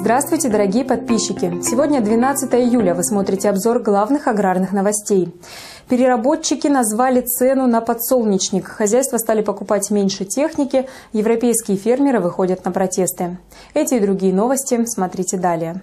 Здравствуйте, дорогие подписчики! Сегодня 12 июля. Вы смотрите обзор главных аграрных новостей. Переработчики назвали цену на подсолнечник. Хозяйства стали покупать меньше техники. Европейские фермеры выходят на протесты. Эти и другие новости смотрите далее.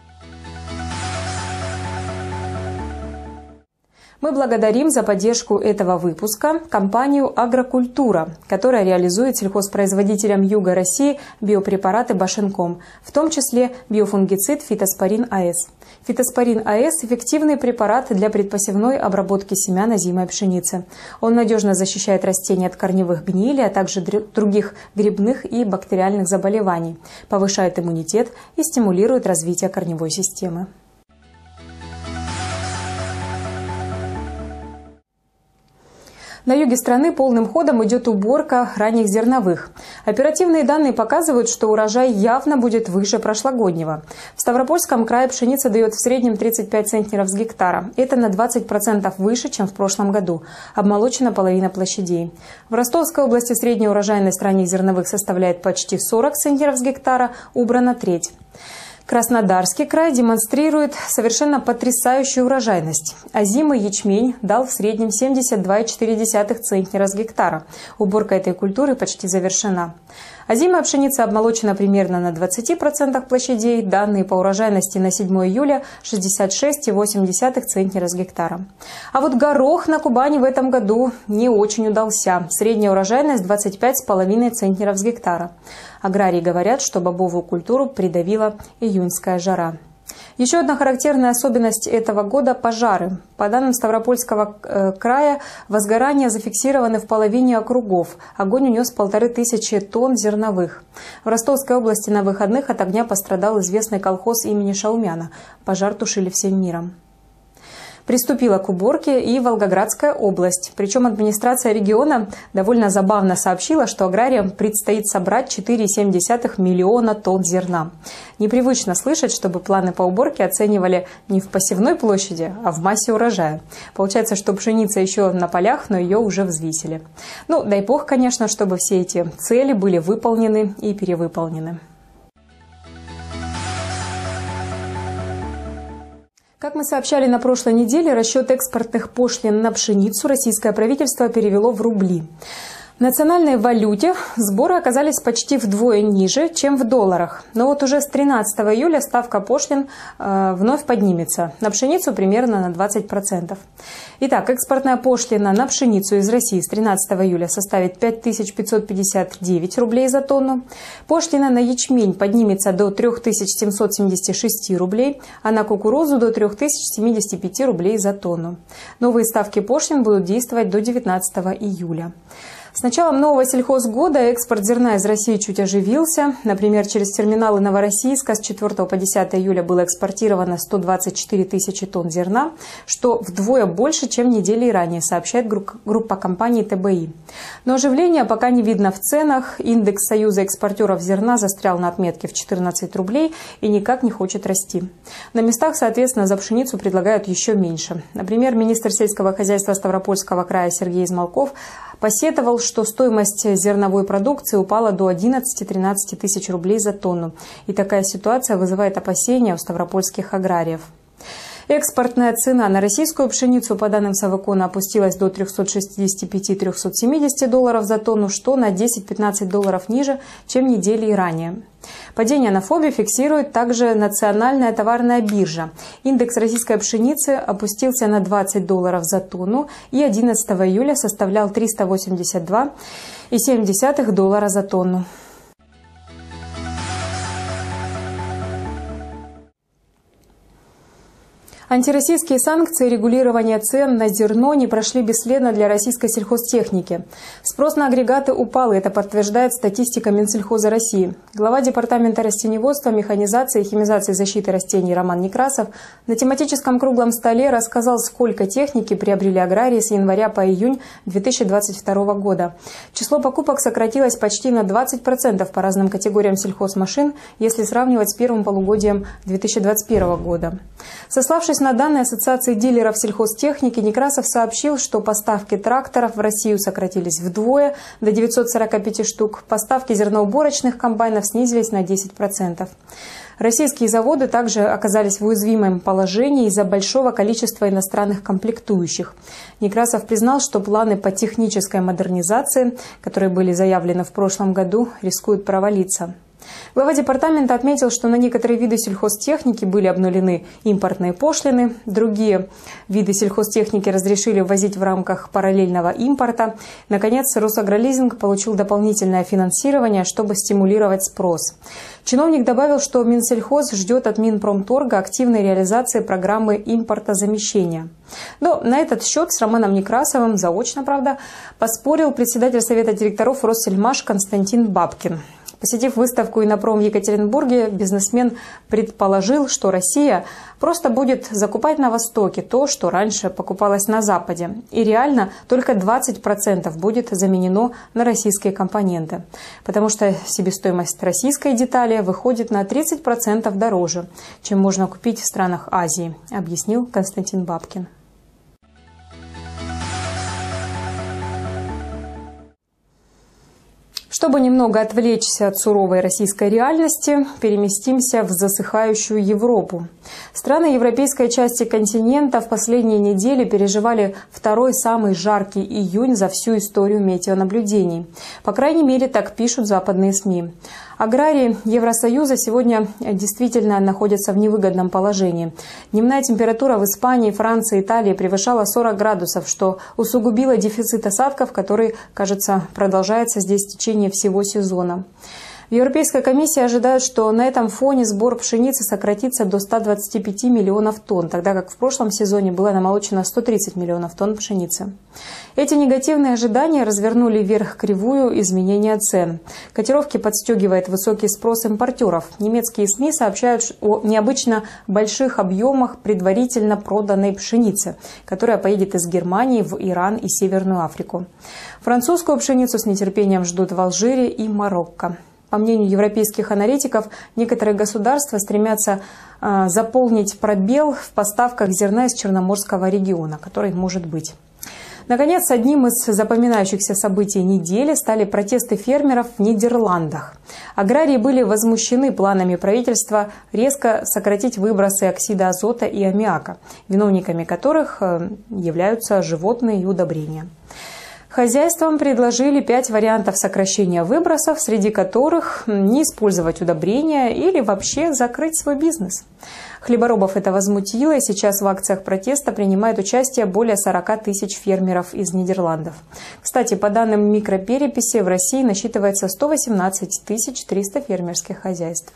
Мы благодарим за поддержку этого выпуска компанию «Агрокультура», которая реализует сельхозпроизводителям Юга России биопрепараты Башенком, в том числе биофунгицид Фитоспорин АС. Фитоспорин АС – эффективный препарат для предпосевной обработки семян озимой пшеницы. Он надежно защищает растения от корневых гнилей, а также других грибных и бактериальных заболеваний, повышает иммунитет и стимулирует развитие корневой системы. На юге страны полным ходом идет уборка ранних зерновых. Оперативные данные показывают, что урожай явно будет выше прошлогоднего. В Ставропольском крае пшеница дает в среднем 35 центнеров с гектара. Это на 20% выше, чем в прошлом году. Обмолочена половина площадей. В Ростовской области средняя урожайность ранних зерновых составляет почти 40 центнеров с гектара, убрана треть. Краснодарский край демонстрирует совершенно потрясающую урожайность. Озимый ячмень дал в среднем 72,4 центнера с гектара. Уборка этой культуры почти завершена. Озимая пшеница обмолочена примерно на 20% площадей. Данные по урожайности на 7 июля 66,8 центнера с гектара. А вот горох на Кубани в этом году не очень удался. Средняя урожайность 25,5 центнеров с гектара. Аграрии говорят, что бобовую культуру придавила июньская жара. Еще одна характерная особенность этого года – пожары. По данным Ставропольского края, возгорания зафиксированы в половине округов. Огонь унес 1500 тонн зерновых. В Ростовской области на выходных от огня пострадал известный колхоз имени Шаумяна. Пожар тушили всем миром. Приступила к уборке и Волгоградская область. Причем администрация региона довольно забавно сообщила, что аграриям предстоит собрать 4,7 миллиона тонн зерна. Непривычно слышать, чтобы планы по уборке оценивали не в посевной площади, а в массе урожая. Получается, что пшеница еще на полях, но ее уже взвесили. Ну, дай бог, конечно, чтобы все эти цели были выполнены и перевыполнены. Как мы сообщали на прошлой неделе, расчет экспортных пошлин на пшеницу российское правительство перевело в рубли. В национальной валюте сборы оказались почти вдвое ниже, чем в долларах. Но вот уже с 13 июля ставка пошлин вновь поднимется. На пшеницу примерно на 20%. Итак, экспортная пошлина на пшеницу из России с 13 июля составит 5559 рублей за тонну. Пошлина на ячмень поднимется до 3776 рублей, а на кукурузу до 3075 рублей за тонну. Новые ставки пошлин будут действовать до 19 июля. С началом нового сельхозгода экспорт зерна из России чуть оживился. Например, через терминалы Новороссийска с 4 по 10 июля было экспортировано 124 тысячи тонн зерна, что вдвое больше, чем недели ранее, сообщает группа компаний ТБИ. Но оживления пока не видно в ценах. Индекс Союза экспортеров зерна застрял на отметке в 14 рублей и никак не хочет расти. На местах, соответственно, за пшеницу предлагают еще меньше. Например, министр сельского хозяйства Ставропольского края Сергей Измалков посетовал, что стоимость зерновой продукции упала до 11-13 тысяч рублей за тонну. И такая ситуация вызывает опасения у ставропольских аграриев. Экспортная цена на российскую пшеницу, по данным Совэкона, опустилась до 365-370 долларов за тонну, что на 10-15 долларов ниже, чем недели ранее. Падение на ФОБе фиксирует также Национальная товарная биржа. Индекс российской пшеницы опустился на 20 долларов за тонну и 11 июля составлял 382,7 доллара за тонну. Антироссийские санкции и регулирование цен на зерно не прошли бесследно для российской сельхозтехники. Спрос на агрегаты упал, и это подтверждает статистика Минсельхоза России. Глава Департамента растениеводства, механизации и химизации защиты растений Роман Некрасов на тематическом круглом столе рассказал, сколько техники приобрели аграрии с января по июнь 2022 года. Число покупок сократилось почти на 20% по разным категориям сельхозмашин, если сравнивать с первым полугодием 2021 года. Сославшись Ссылаясь на данные Ассоциации дилеров сельхозтехники, Некрасов сообщил, что поставки тракторов в Россию сократились вдвое, до 945 штук. Поставки зерноуборочных комбайнов снизились на 10%. Российские заводы также оказались в уязвимом положении из-за большого количества иностранных комплектующих. Некрасов признал, что планы по технической модернизации, которые были заявлены в прошлом году, рискуют провалиться. Глава департамента отметил, что на некоторые виды сельхозтехники были обнулены импортные пошлины, другие виды сельхозтехники разрешили ввозить в рамках параллельного импорта. Наконец, Росагролизинг получил дополнительное финансирование, чтобы стимулировать спрос. Чиновник добавил, что Минсельхоз ждет от Минпромторга активной реализации программы импортозамещения. Но на этот счет с Романом Некрасовым, заочно, правда, поспорил председатель Совета директоров Россельмаш Константин Бабкин. Посетив выставку «Инопром» в Екатеринбурге, бизнесмен предположил, что Россия просто будет закупать на Востоке то, что раньше покупалось на Западе. И реально только 20% будет заменено на российские компоненты. Потому что себестоимость российской детали выходит на 30% дороже, чем можно купить в странах Азии, объяснил Константин Бабкин. Чтобы немного отвлечься от суровой российской реальности, переместимся в засыхающую Европу. Страны европейской части континента в последние недели переживали второй самый жаркий июнь за всю историю метеонаблюдений. По крайней мере, так пишут западные СМИ. Аграрии Евросоюза сегодня действительно находятся в невыгодном положении. Дневная температура в Испании, Франции, Италии превышала 40 градусов, что усугубило дефицит осадков, который, кажется, продолжается здесь в течение всего сезона. В Европейской комиссии ожидают, что на этом фоне сбор пшеницы сократится до 125 миллионов тонн, тогда как в прошлом сезоне было намолочено 130 миллионов тонн пшеницы. Эти негативные ожидания развернули вверх кривую изменения цен. Котировки подстегивает высокий спрос импортеров. Немецкие СМИ сообщают о необычно больших объемах предварительно проданной пшеницы, которая поедет из Германии в Иран и Северную Африку. Французскую пшеницу с нетерпением ждут в Алжире и Марокко. По мнению европейских аналитиков, некоторые государства стремятся заполнить пробел в поставках зерна из Черноморского региона, который может быть. Наконец, одним из запоминающихся событий недели стали протесты фермеров в Нидерландах. Аграрии были возмущены планами правительства резко сократить выбросы оксида азота и аммиака, виновниками которых являются животные и удобрения. Хозяйствам предложили 5 вариантов сокращения выбросов, среди которых не использовать удобрения или вообще закрыть свой бизнес. Хлеборобов это возмутило, и сейчас в акциях протеста принимает участие более 40 тысяч фермеров из Нидерландов. Кстати, по данным микропереписи, в России насчитывается 118 300 фермерских хозяйств.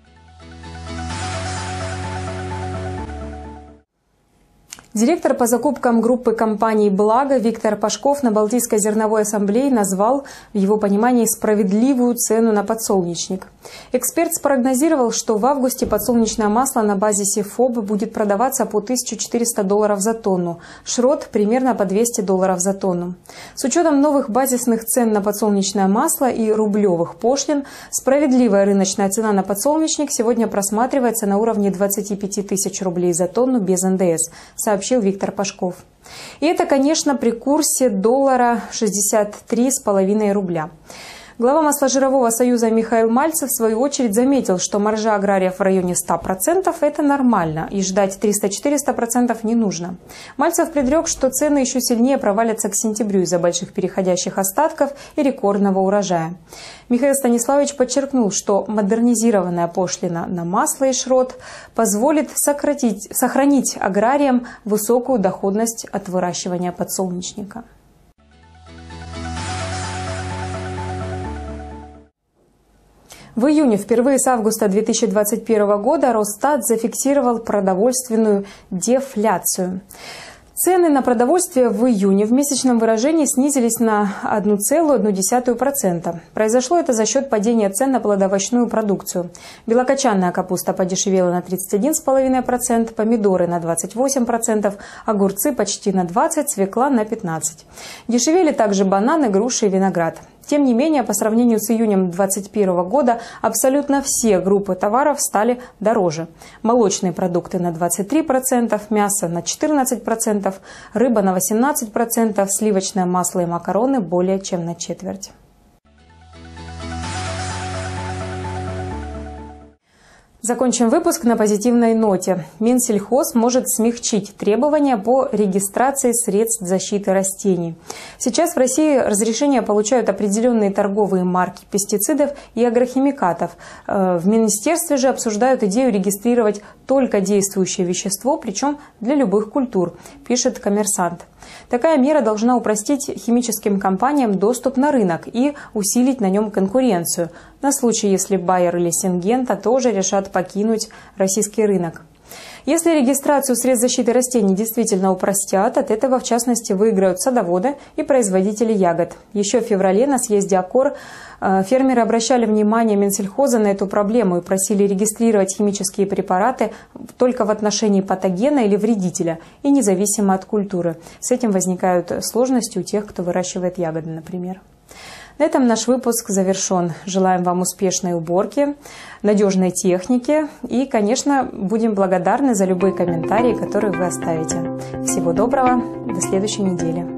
Директор по закупкам группы компаний «Благо» Виктор Пашков на Балтийской зерновой ассамблее назвал, в его понимании, справедливую цену на подсолнечник. Эксперт спрогнозировал, что в августе подсолнечное масло на базе СИФОБ будет продаваться по $1400 за тонну, шрот примерно по $200 за тонну. С учетом новых базисных цен на подсолнечное масло и рублевых пошлин, справедливая рыночная цена на подсолнечник сегодня просматривается на уровне 25 тысяч рублей за тонну без НДС, сообщил Виктор Пашков. И это, конечно, при курсе доллара 63,5 рубля. Глава Масложирового союза Михаил Мальцев в свою очередь заметил, что маржа аграриев в районе 100% – это нормально, и ждать 300-400% не нужно. Мальцев предрек, что цены еще сильнее провалятся к сентябрю из-за больших переходящих остатков и рекордного урожая. Михаил Станиславович подчеркнул, что модернизированная пошлина на масло и шрот позволит сохранить аграриям высокую доходность от выращивания подсолнечника. В июне, впервые с августа 2021 года, Росстат зафиксировал продовольственную дефляцию. Цены на продовольствие в июне в месячном выражении снизились на 1,1%. Произошло это за счет падения цен на плодоовощную продукцию. Белокочанная капуста подешевела на 31,5%, помидоры на 28%, огурцы почти на 20%, свекла на 15%. Дешевели также бананы, груши и виноград. Тем не менее, по сравнению с июнем 2021 года абсолютно все группы товаров стали дороже. Молочные продукты на 23%, мясо на 14%, рыба на 18%, сливочное масло и макароны более чем на четверть. Закончим выпуск на позитивной ноте. Минсельхоз может смягчить требования по регистрации средств защиты растений. Сейчас в России разрешение получают определенные торговые марки пестицидов и агрохимикатов. В Министерстве же обсуждают идею регистрировать только действующее вещество, причем для любых культур, пишет «Коммерсант». Такая мера должна упростить химическим компаниям доступ на рынок и усилить на нем конкуренцию, на случай, если Байер или Сингента тоже решат покинуть российский рынок. Если регистрацию средств защиты растений действительно упростят, от этого, в частности, выиграют садоводы и производители ягод. Еще в феврале на съезде АКОР фермеры обращали внимание Минсельхоза на эту проблему и просили регистрировать химические препараты только в отношении патогена или вредителя и независимо от культуры. С этим возникают сложности у тех, кто выращивает ягоды, например. На этом наш выпуск завершен. Желаем вам успешной уборки, надежной техники и, конечно, будем благодарны за любые комментарии, которые вы оставите. Всего доброго, до следующей недели.